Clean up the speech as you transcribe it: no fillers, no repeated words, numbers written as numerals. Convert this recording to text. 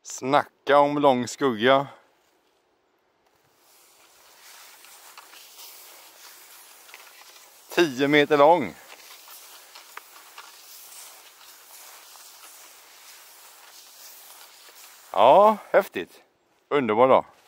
Snacka om lång skugga. Tio meter lång. Ja, häftigt. Underbar dag.